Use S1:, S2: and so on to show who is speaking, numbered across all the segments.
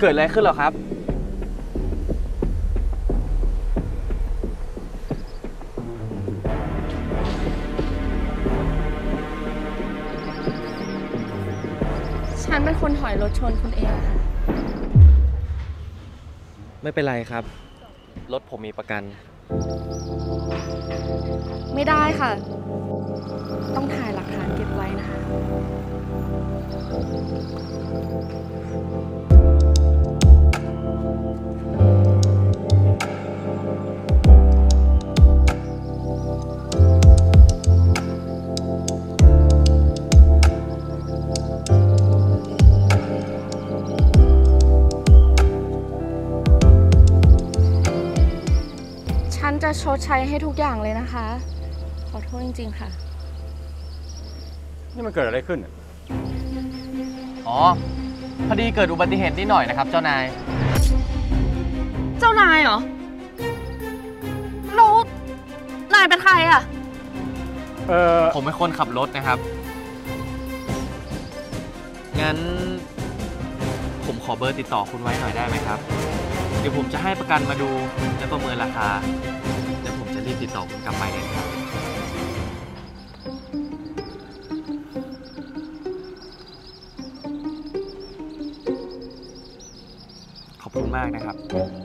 S1: กิดอะไรขึ้นหรอครับ
S2: ฉันเป็นคนถอยรถชนคุณเองค่ะ
S1: ไม่เป็นไรครับรถผมมีประกัน
S2: ไม่ได้ค่ะต้องถ่ายหลักฐานเก็บไว้นะคะฉันจะชดใช้ให้ทุกอย่างเลยนะคะขอโทษจริงๆค่ะ
S3: นี่มันเกิดอะไรขึ้น
S1: อ๋อพอดีเกิดอุบัติเหตุนิดหน่อยนะครับเจ้านาย
S2: เจ้านายเหรอแล้วนายเป็นใครอ่ะ
S1: ผมเป็นคนขับรถนะครับงั้นผมขอเบอร์ติดต่อคุณไว้หน่อยได้ไหมครับเดี๋ยวผมจะให้ประกันมาดูและประเมินราคาแล้วผมจะรีบติดต่อคุณกลับไปเลยครับขอบคุณมากนะครับ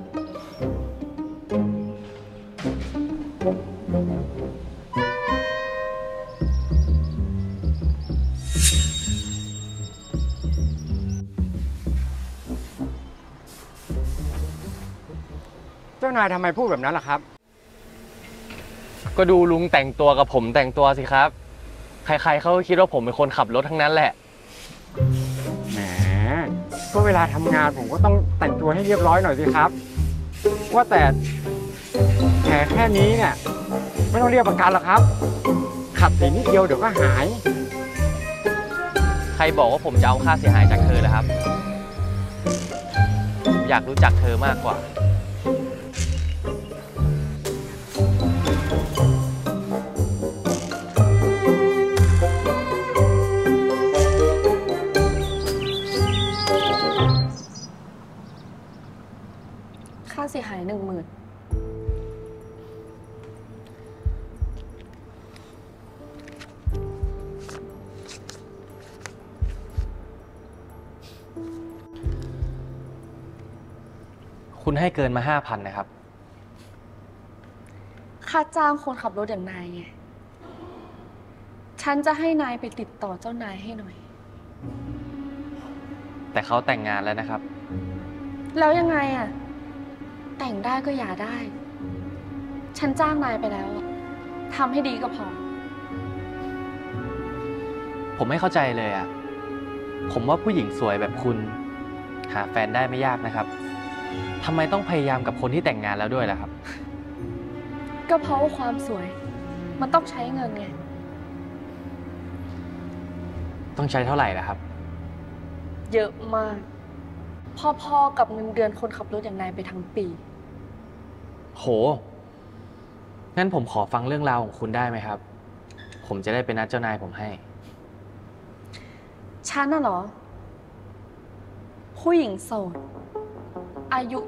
S3: เจ้านายทำไมพูดแบบนั้นล่ะครับ
S1: ก็ดูลุงแต่งตัวกับผมแต่งตัวสิครับใครๆเขาคิดว่าผมเป็นคนขับรถทั้งนั้นแหละ
S3: แหมก็เวลาทำงานผมก็ต้องแต่งตัวให้เรียบร้อยหน่อยสิครับว่าแต่แผลแค่นี้เนี่ยไม่ต้องเรียกประกันหรอกครับขับสีนิดเดียวเดี๋ยวก็หาย
S1: ใครบอกว่าผมจะเอาค่าเสียหายจากเธอล่ะครับผมอยากรู้จักเธอมากกว่า
S2: ค่าเสียหาย 10,000
S1: คุณให้เกินมา 5,000 นะครับ
S2: ค่าจ้างคนขับรถอย่างนายไงฉันจะให้นายไปติดต่อเจ้านายให้หน่อย
S1: แต่เขาแต่งงานแล้วนะครับ
S2: แล้วยังไงอ่ะแต่งได้ก็อย่าได้ฉันจ้างนายไปแล้วทำให้ดีก็พอ
S1: ผมไม่เข้าใจเลยอ่ะผมว่าผู้หญิงสวยแบบคุณหาแฟนได้ไม่ยากนะครับทำไมต้องพยายามกับคนที่แต่งงานแล้วด้วยล่ะครับ
S2: ก็เพราะว่าความสวยมันต้องใช้เงินไง
S1: ต้องใช้เท่าไหร่ล่ะครับ
S2: เยอะมากพอๆกับเงินเดือนคนขับรถอย่างนายไปทั้งปี
S1: โหงั้นผมขอฟังเรื่องราวของคุณได้ไหมครับผมจะได้ไปนัดเจ้านายผมให้
S2: ฉันน่ะเหรอผู้หญิงโสดอายุ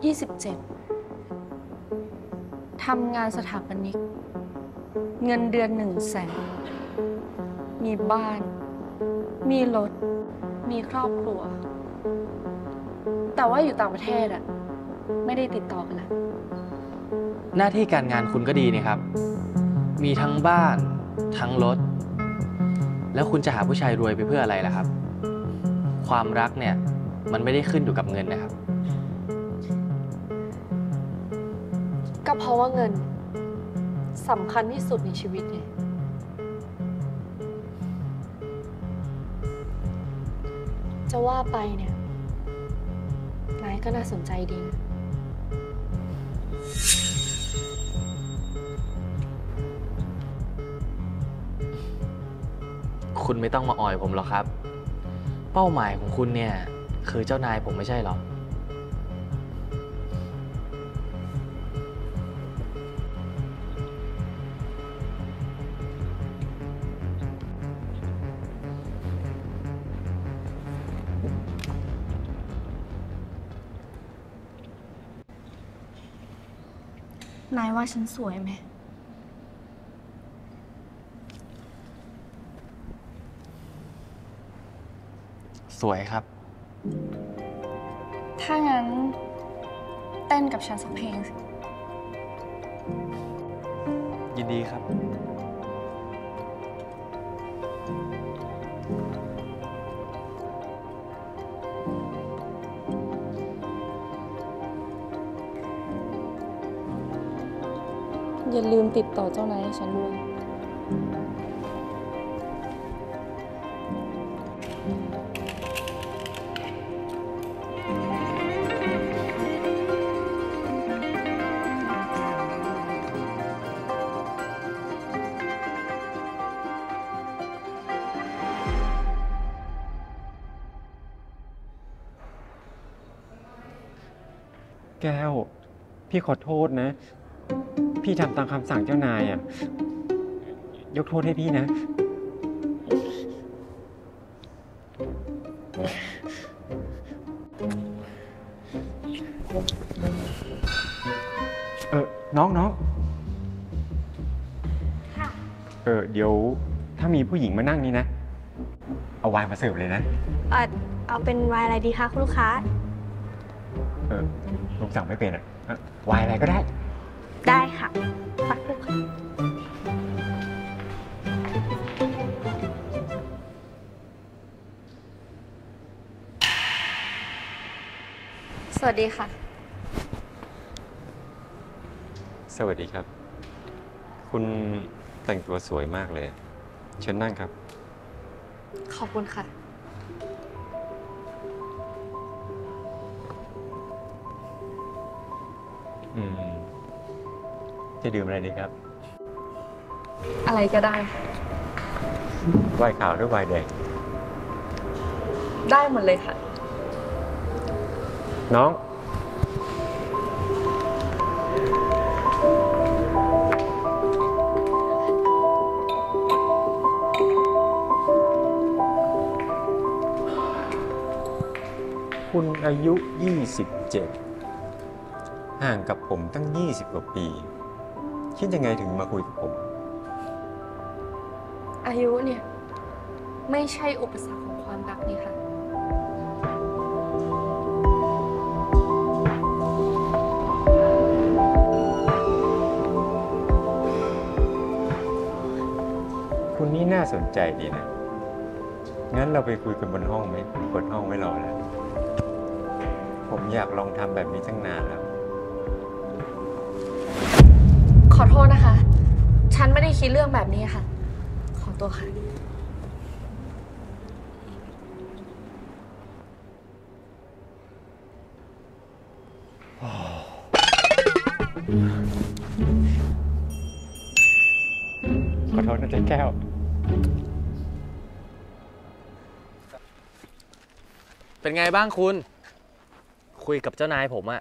S2: 27ทำงานสถาปนิกเงินเดือน 100,000มีบ้านมีรถมีครอบครัวแต่ว่าอยู่ต่างประเทศอะไม่ได้ติดต่อกันแล้ว
S1: หน้าที่การงานคุณก็ดีนี่ครับมีทั้งบ้านทั้งรถแล้วคุณจะหาผู้ชายรวยไปเพื่ออะไรล่ะครับความรักเนี่ยมันไม่ได้ขึ้นอยู่กับเงินนะครับ
S2: ก็เพราะว่าเงินสำคัญที่สุดในชีวิตไงจะว่าไปเนี่ยนายก็น่าสนใจดีนะ
S1: คุณไม่ต้องมาอ่อยผมหรอกครับเป้าหมายของคุณเนี่ยคือเจ้านายผมไม่ใช่หรอ
S2: นายว่าฉันสวยไหม
S1: สวยครับ
S2: ถ้างั้นเต้นกับฉันสักเพลงสิ
S1: ยินดีครับ
S2: อย่าลืมติดต่อเจ้านายให้ฉันด้วย
S3: แก้ว พี่ขอโทษนะ พี่ทำตามคำสั่งเจ้านายอ่ะ ยกโทษให้พี่นะ น้องเดี๋ยวถ้ามีผู้หญิงมานั่งนี่นะ เอาไวน์มาเสิร์ฟเลยนะ
S4: เอาเป็นไวน์อะไรดีคะคุณลูกค้า
S3: ลุงสั่งไม่เป็นอ่ะไวน์อะไรก็ได้
S4: ได้ค่ะสักครู่ค่ะ
S2: สวัสดีค่ะ
S5: สวัสดีครับ คุณแต่งตัวสวยมากเลย เชิญนั่งครับ
S2: ขอบคุณค่ะ
S5: จะดื่มอะไรดีครับ
S2: อะไรก็ได้ค่ะ
S5: ไวน์ขาวหรือไวน์แดง
S2: ได้หมดเลยค่ะ
S5: น้อง คุณอายุ 27 ห่างกับผมตั้ง 20 กว่าปี คิดยังไงถึงมาคุยกับผม
S2: อายุเนี่ย ไม่ใช่อุปสรรคของความรักนี่ค่ะ
S5: คุณนี่น่าสนใจดีนะ งั้นเราไปคุยกันบนห้องไหมเปิดห้องไว้รอแล้ว ผมอยากลองทำแบบนี้ตั้งนานแล้ว
S2: ขอโทษนะคะ ฉันไม่ได้คิดเรื่องแบบนี้ค่ะ ขอตัวค่ะ
S3: ขอโทษนะเจ๊แก้ว
S1: เป็นไงบ้างคุณ คุยกับเจ้านายผมอะ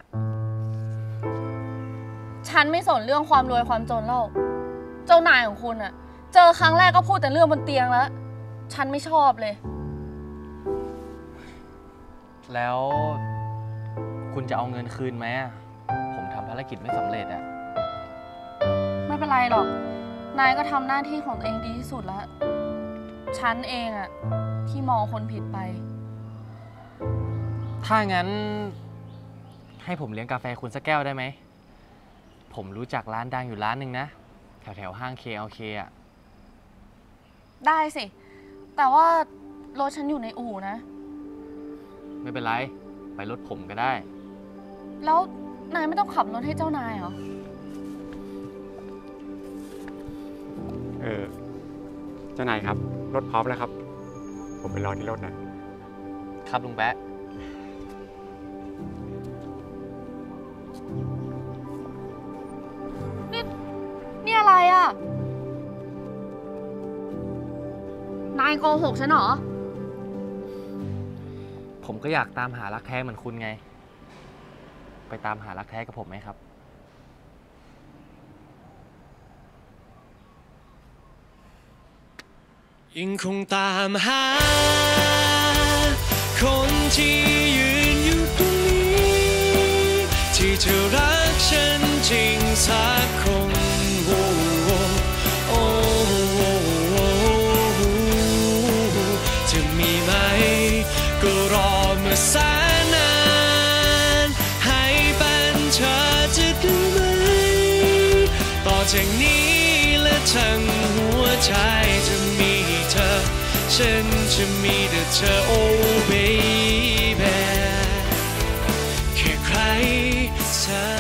S2: ฉันไม่สนเรื่องความรวยความจนแล้ว เจ้านายของคุณอะเจอครั้งแรกก็พูดแต่เรื่องบนเตียงแล้ว ฉันไม่ชอบเลย
S1: แล้วคุณจะเอาเงินคืนไหมอะผมทำภารกิจไม่สำเร็จอะ
S2: ไม่เป็นไรหรอก นายก็ทำหน้าที่ของตัวเองดีที่สุดแล้ว ฉันเองอะที่มองคนผิดไป
S1: ถ้างั้นให้ผมเลี้ยงกาแฟคุณสักแก้วได้ไหม ผมรู้จักร้านดังอยู่ร้านหนึ่งนะ แถวห้าง KLK อะ
S2: ได้สิ แต่ว่ารถฉันอยู่ในอู่นะ
S1: ไม่เป็นไร ไปรถผมก็ได้
S2: แล้วนายไม่ต้องขับรถให้เจ้านายเหรอ
S3: เจ้านายครับ รถพร้อมแล้วครับ ผมไปรอที่รถนะครับ
S1: ลุงแป๊ะ
S2: นี่อะไรอ่ะ นายโกหกฉันเหรอ
S1: ผมก็อยากตามหารักแท้เหมือนคุณไง ไปตามหารักแท้กับผมไหมครับ
S6: ยังคงตามหา คนที่ยืนอยู่ตรงนี้ ที่เธอรักฉันจริงสักจากนี้และทั้งหัวใจจะมีเธอฉันจะมีแต่เธอ oh baby แค่ใครสัก